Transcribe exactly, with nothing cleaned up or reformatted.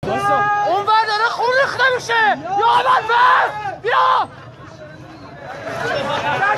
اون ور داره خون ریخته میشه. یا اول بیا